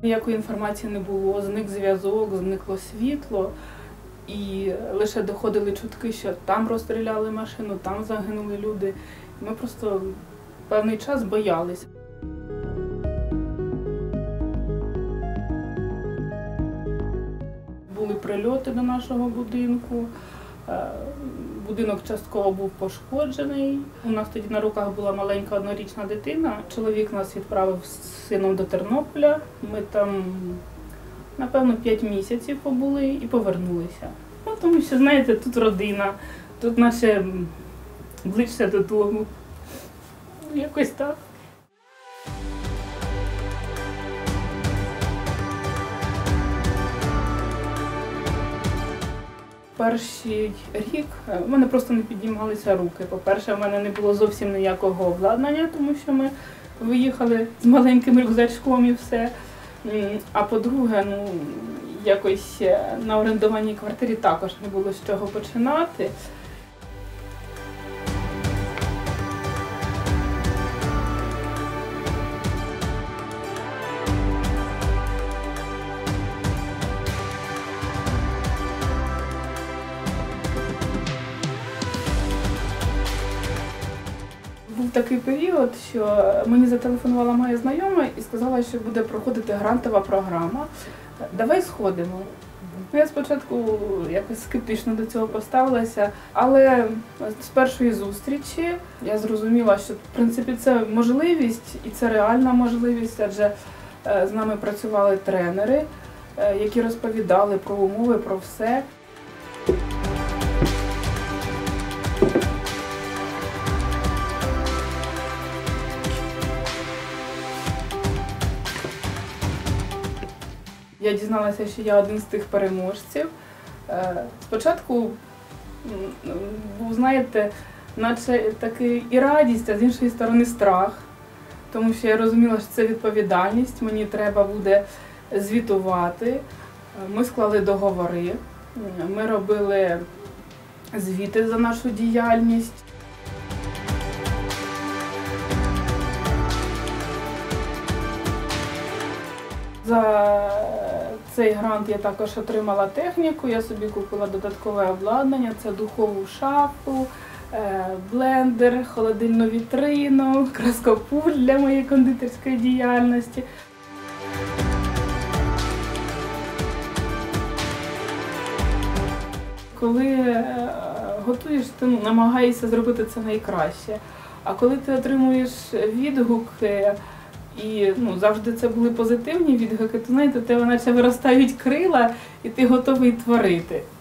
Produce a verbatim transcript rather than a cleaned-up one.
Ніякої інформації не було, зник зв'язок, зникло світло. І лише доходили чутки, що там розстріляли машину, там загинули люди. Ми просто певний час боялися. Були прильоти до нашого будинку, будинок частково був пошкоджений. У нас тоді на руках була маленька однорічна дитина. Чоловік нас відправив з сином до Тернополя. Ми там, напевно, п'ять місяців побули і повернулися. Ну, тому що, знаєте, тут родина, тут наше ближче додому. Якось так. Перший рік в мене просто не підіймалися руки. По-перше, в мене не було зовсім ніякого обладнання, тому що ми виїхали з маленьким рюкзачком і все. А по-друге, ну, якось на орендованій квартирі також не було з чого починати. Був такий період, що мені зателефонувала моя знайома і сказала, що буде проходити грантова програма. Давай сходимо. Я спочатку якось скептично до цього поставилася, але з першої зустрічі я зрозуміла, що в принципі це можливість і це реальна можливість, адже з нами працювали тренери, які розповідали про умови, про все. Я дізналася, що я один з тих переможців. Спочатку був, знаєте, наче таки і радість, а з іншої сторони страх. Тому що я розуміла, що це відповідальність, мені треба буде звітувати. Ми склали договори, ми робили звіти за нашу діяльність. За цей грант я також отримала техніку, я собі купила додаткове обладнання, це духову шафу, блендер, холодильну вітрину, краскопульт для моєї кондитерської діяльності. Коли готуєш, ти намагаєшся зробити це найкраще, а коли ти отримуєш відгуки, і ну, завжди це були позитивні відгуки, то знаєте, у тебе наче виростають крила і ти готовий творити.